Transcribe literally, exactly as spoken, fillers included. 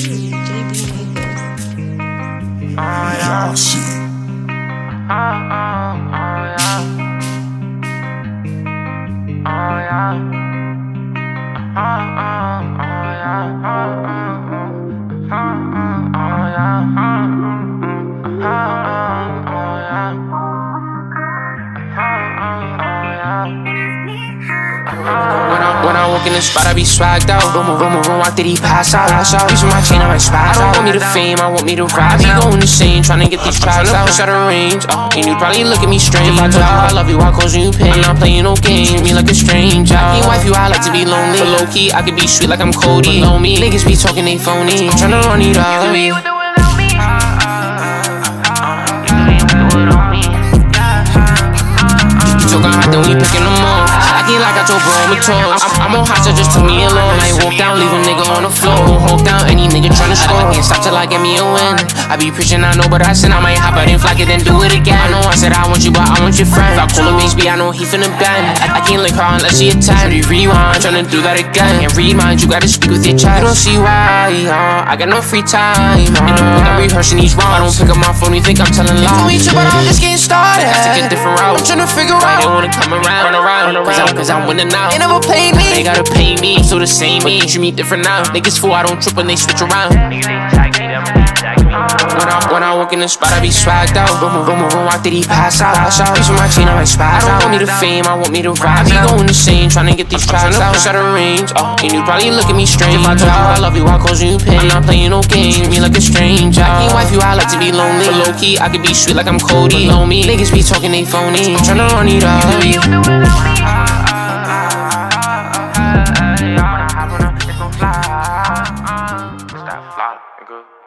Oh, shit. Oh, oh, oh, yeah. Oh, yeah. Oh, oh, oh, yeah. Oh, oh, oh, oh, oh, yeah. Oh, oh, oh, yeah. Oh, oh, oh, yeah. When I, when I walk in the spot, I be swagged out. Boom, boom, boom, boom, after he pass out. Reaching my chain, I might spaz out. I don't want me the fame, I want me to rap. Be going insane, trying to get these tracks out. Push out of range, uh, and you probably look at me strange. If I told you I love you, I cause you pain. I'm not playing no games, treat me like a stranger. I can't wife you, I like to be lonely. But low key, I could be sweet like I'm Cody. Below me, niggas be talking, they phony. I'm tryna run it up. You can be with or without me. You talking hot, then we picking them off. Acting like I told bro I'm a toast. I'm, I'm on hot, so just took me alone. I walk down, leave a nigga on the floor. Hold down, any nigga tryna score. I can't stop till I get me a win. I be preaching, I know, but I said I might hop out and flag it, then do it again. I know I said I want you, but I want your friend. If I call him H B, I know he finna bend. I, I can't lick her unless she attack. So you rewind, tryna do that again. Can't read minds, you gotta speak with your chest. You don't see why, uh, I got no free time. Uh, in the book, I'm rehearsing each rhyme. I don't pick up my phone, you think I'm telling lies. You me too, but I'm just getting started. I take a different route. I'm tryna figure out. They wanna come around, run around, run around, cause I'm winning now. They never played me, they gotta pay me. So the same me, you me different now. Niggas fool, I don't trip when they switch around. When I, when I walk in the spot, I be swagged out. Boom, boom, boom, boom, after he pass out. Reaching my chain, I might spaz out. I don't want me the fame, I want me to rap. Be going insane, tryna get these tracks out. Push out of range, uh, and you probably look at me strange. If I told you I love you, I cause you pain. I'm not playing no games, treat me like a stranger. I can't wife you, I like to be lonely. But low key, I could be sweet like I'm Cody. Below me, niggas be talking, they phony. I'm tryna run it up. You can be with or without me. It's that fly, nigga.